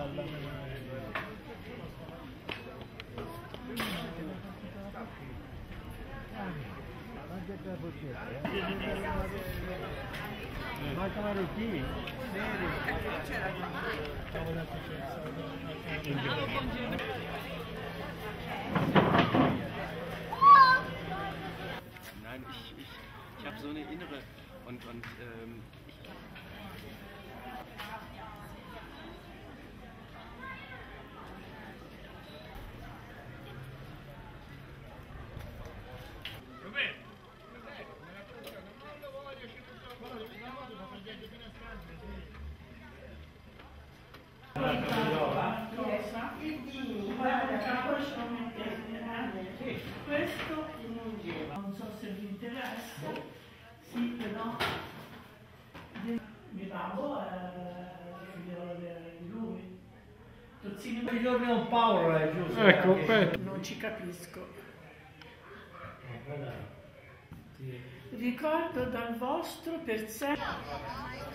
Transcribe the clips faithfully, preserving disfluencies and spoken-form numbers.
Mancano ruttini. Nein, ich, ich, ich habe so eine innere und, und ähm, ich, questo in un gelo, non so se vi interessa, sì però mi babbo è figlio di lui. Tozzini I giorni un Paolo è giusto. Ecco, Perché... non ci capisco. Ricordo dal vostro per sempre.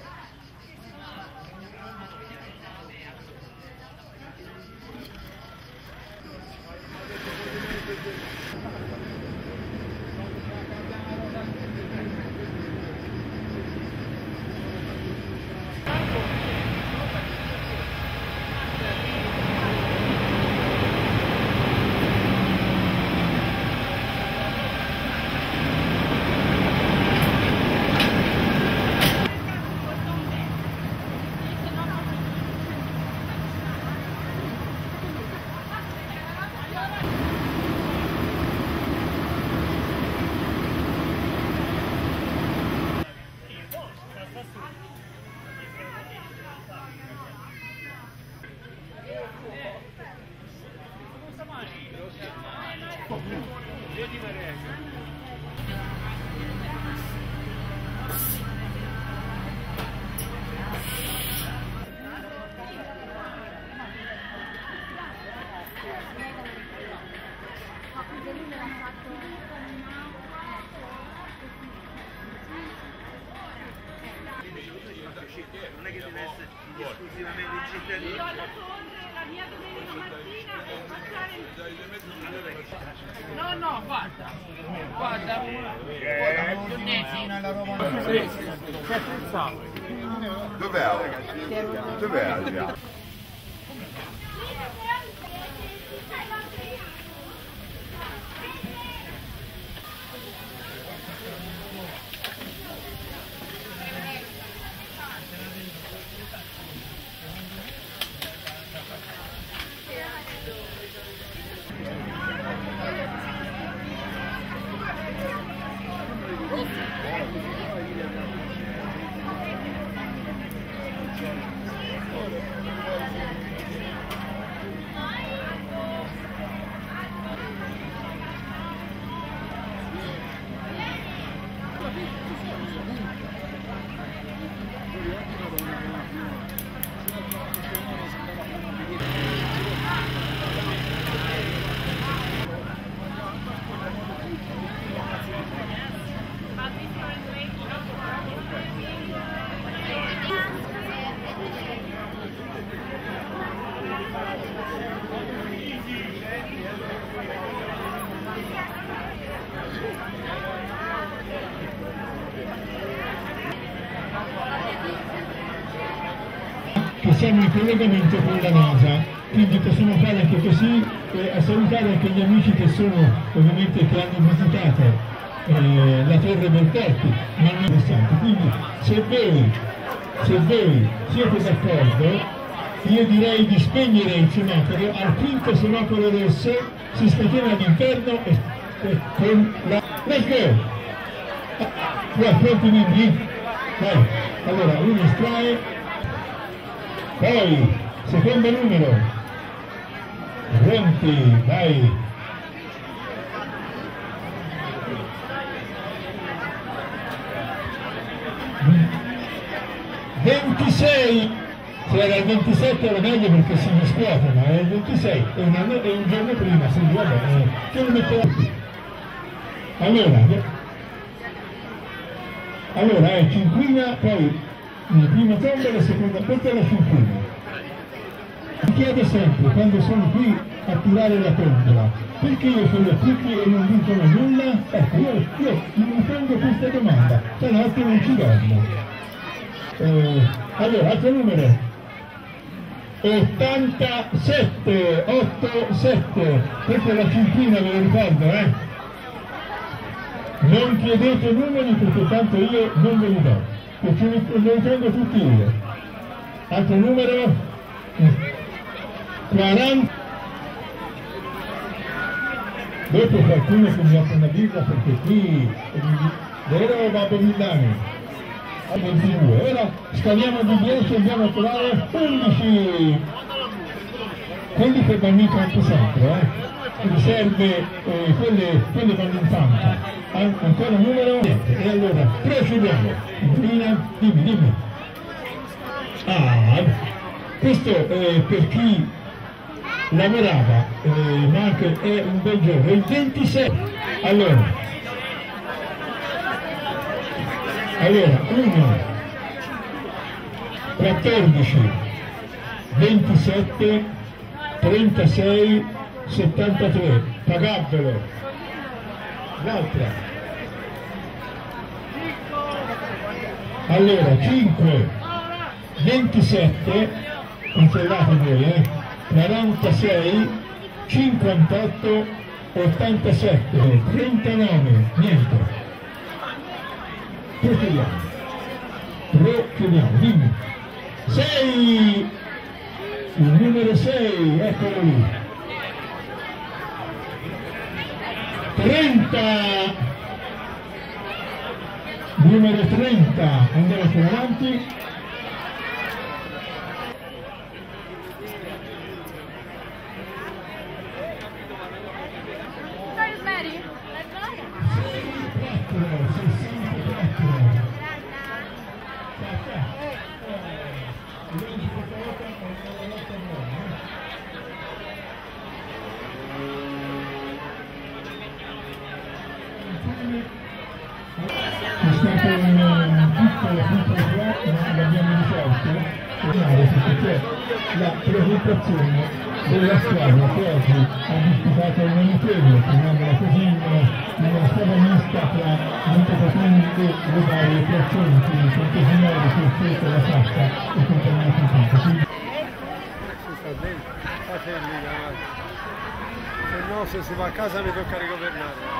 non è che deve essere esclusivamente il cittadino. Io alla Sondre, la mia domenica mattina per mangiare. No, no, guarda, guarda, Dov'è? Dov'è Adriano? Siamo in collegamento con la NASA, quindi possiamo fare anche così eh, a salutare anche gli amici che sono ovviamente che hanno visitato eh, la Torre Belterti, ma non interessanti. Quindi se voi, se voi siete d'accordo, io direi di spegnere il semaforo, al quinto semaforo rosso si scatena all'interno e, e con la... Let's go! Qua, pronti membri? Vai, allora uno estrae. Poi, secondo numero, venti, vai. ventisei, se era il ventisette era meglio perché si riscuote, ma è il ventisei, è un, anno, è un giorno prima, si vabbè, eh, che lo metterà qui. Allora, allora è cinquina, poi la prima tomba e la seconda, questa è la cinquina. Mi chiede sempre, quando sono qui a tirare la tombola, perché io sono tutti e non vincono nulla? Ecco, io, io mi pongo questa domanda, se no altri non ci dormo. Eh, allora, altro numero. ottantasette, ottantasette, questa è la cinquina, ve lo ricordo, eh? Non chiedete numeri perché tanto io non ve li do, perché li prendo tutti io. Altro numero? quaranta. Dopo qualcuno che mi offre una birra perché qui, vero Babbo Villani? ventidue, ora scaliamo di dieci e andiamo a trovare undici, quelli che vanno in campo sempre, eh? Riserve, eh, quelle, quelle vanno in campo. An ancora un numero? Niente. E allora procediamo. Indovina, dimmi, dimmi. Ah, questo eh, per chi lavorava, eh, ma anche è un bel giorno, il ventisei. Allora. Allora, uno, quattordici, ventisette, trentasei, settantatré, pagabile. L'altra. Allora, cinque, ventisette, controllate voi, eh, quarantasei, cinquantotto, ottantasette, trentanove, niente. Procediamo, procediamo, dimmi. sei, il numero sei, eccolo lì. trenta, numero trenta, andiamo più avanti. È stato un piccolo piccolo gioco, ma l'abbiamo risolto, perché la preoccupazione della squadra che oggi ha disputato il monitorio, chiamiamola così, in una squadra mista tra Montepatini e le varie persone, quindi Fontesinori, Corsetto, La Sacca e compagnia di quindi se no, se si va a casa mi tocca rigovernare.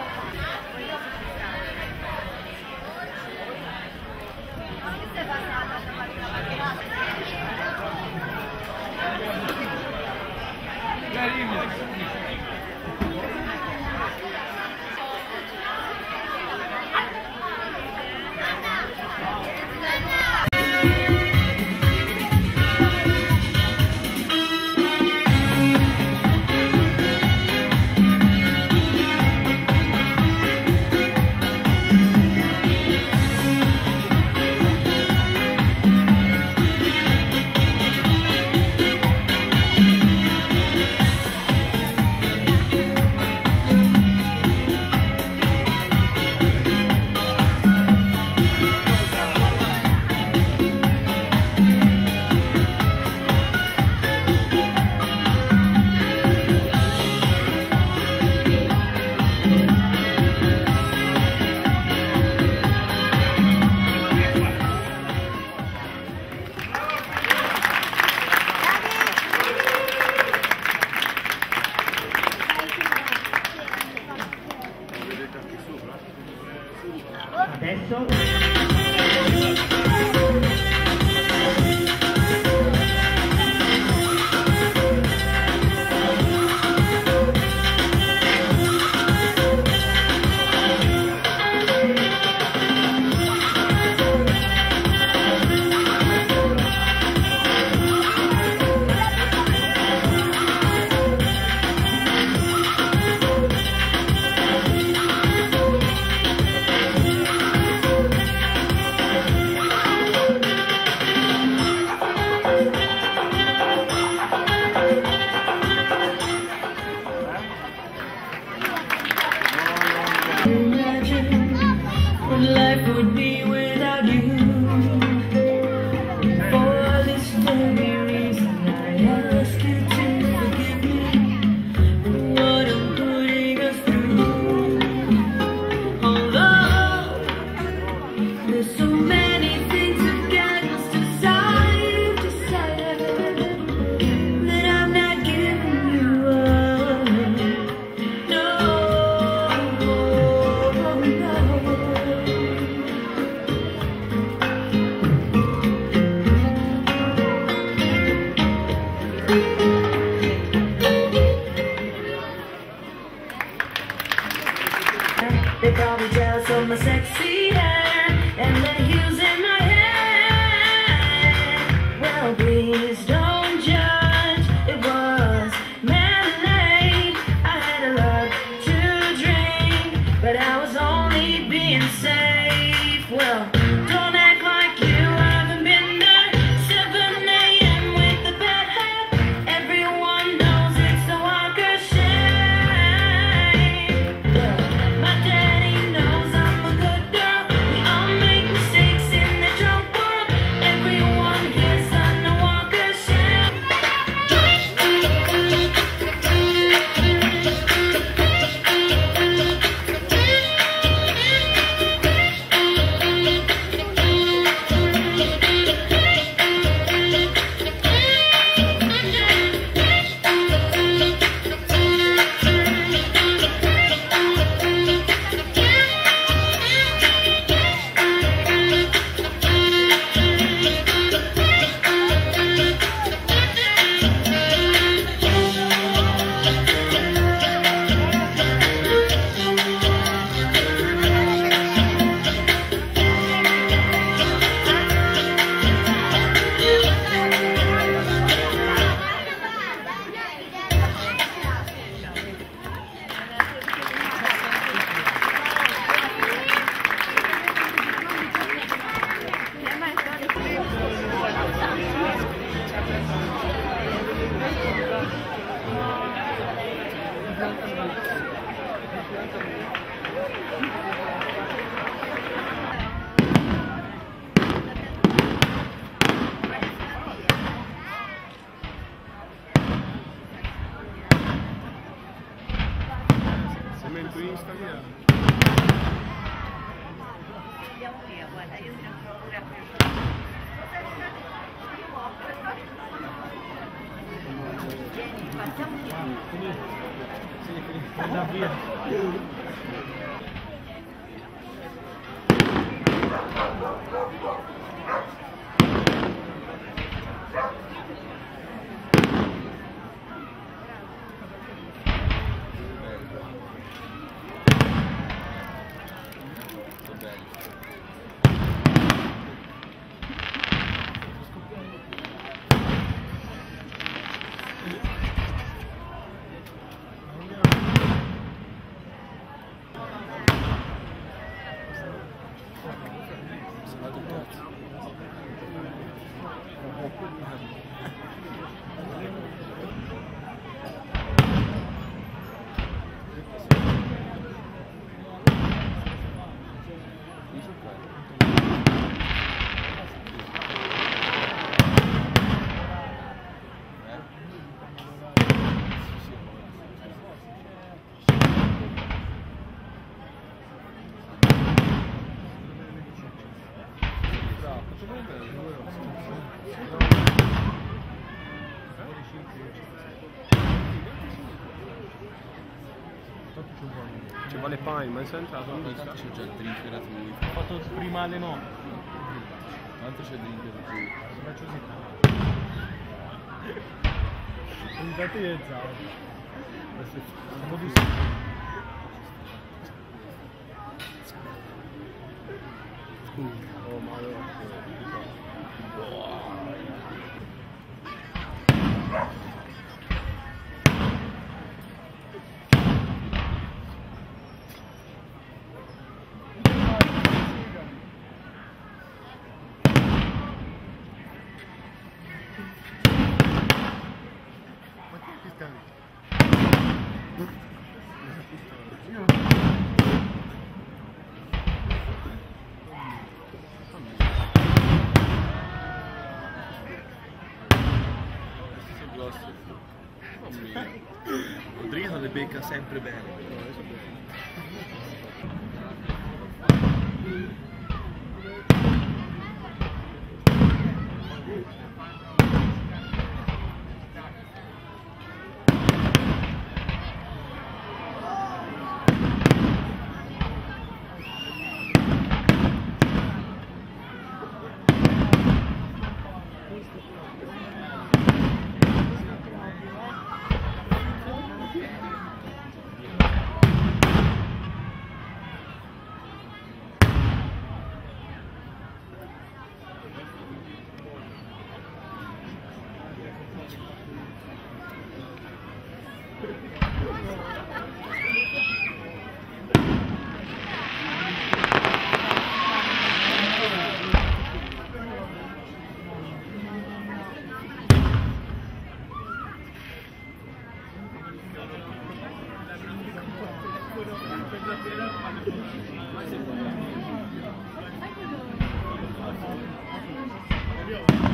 Sì, la via. Ci vuole poi, ma sei entrato? Non c'è già il drink gratuito. Ho fatto prima alle nove. Tanto c'è il drink gratuito. Faccio così. Intanto io e Zara. Siamo visti. Oh, ma Rodrigo le becca sempre bene. Io